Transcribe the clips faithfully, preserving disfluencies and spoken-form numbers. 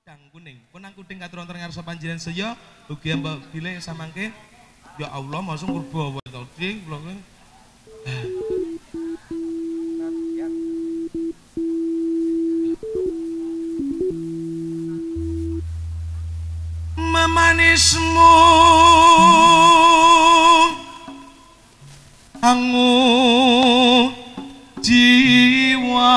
Kang kuning, punang kuning katur wonten ngarsa panjenengan sedaya ugi mbok bilih samangke. Ya Allah, masuk kurba wae to, Ding, kula kuwi. Memanismu angu jiwa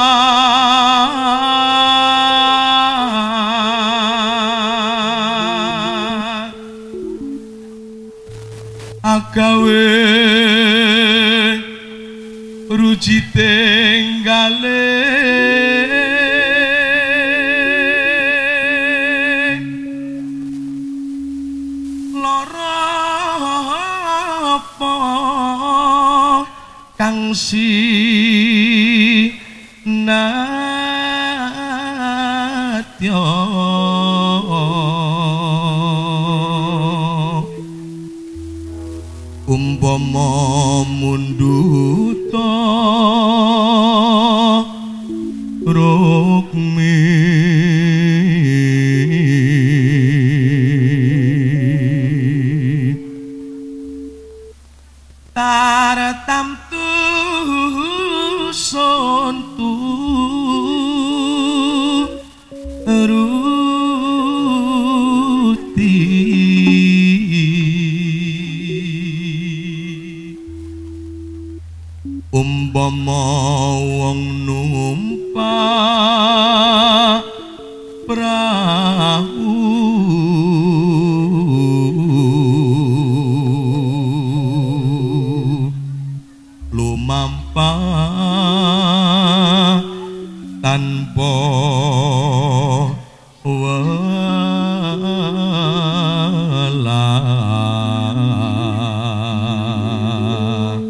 agawe ruji tenggale lara apa kang sinatya umpama munduta rukmi taratamtu sontu umpama wong numpak prahu lumampah tanpa welah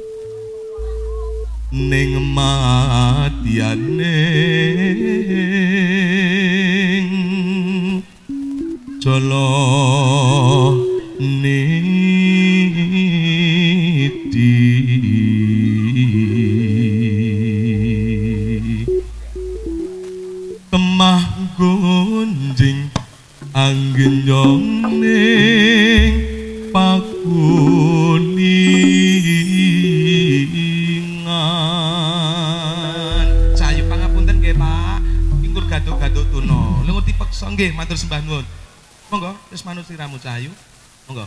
ning madyaning jala niti kemah gunjing anggenyong ning pakuni gaduh-gaduh tuna lha ngerti peksa nggih matur sembah nuwun monggo wis manut siramu Cahayu monggo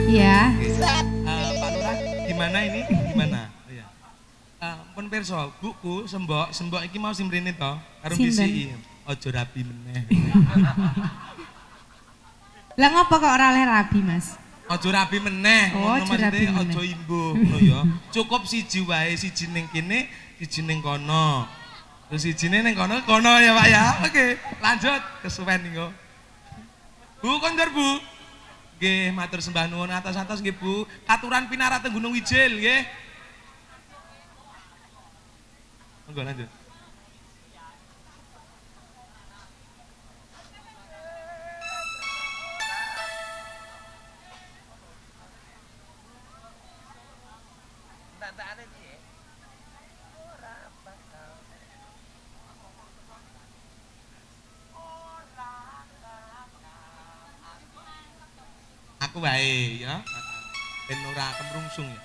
Iya. Uh, Pak Lurah, gimana ini? Gimana? Iya. Uh, pun pirsa, buku sembok, sembok iki mau simrene to, karo bisi ojo rabi meneh. Lah ngopo kok ora oleh rabi, Mas? Ojo rabi meneh, oh, ngono maksudnya ojo imbuh, ngono ya. Cukup siji wae, siji ning kene, siji ning kono. Terus sijine ning kono, kono ya Pak ya. Oke, lanjut kesuwen niku. Bu kondur Bu. Nggih, matur sembah nuwun atas-atas nggih Bu. Katuran pinarak teng Gunung Wijil nggih. Monggo lanjut. Aku wae ya. Ben ora kemrungsung ya.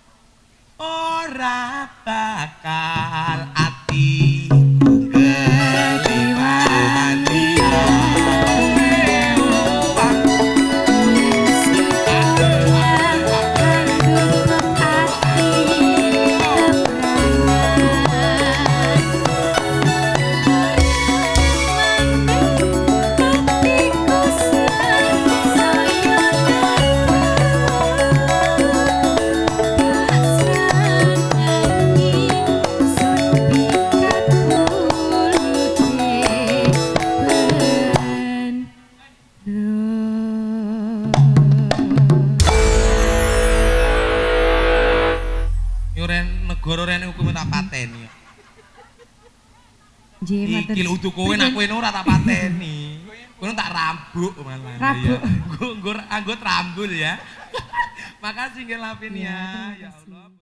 Ora bakal ati keliwatan dia. Negara rene hukum tak pateni. Nggih, iki lho udu kowe nak kowe ora tak pateni. Kowe tak rambuk malah. Rambuk. Nggo nggo rambul ya. Makasih nggih Lavinia. Ya Allah.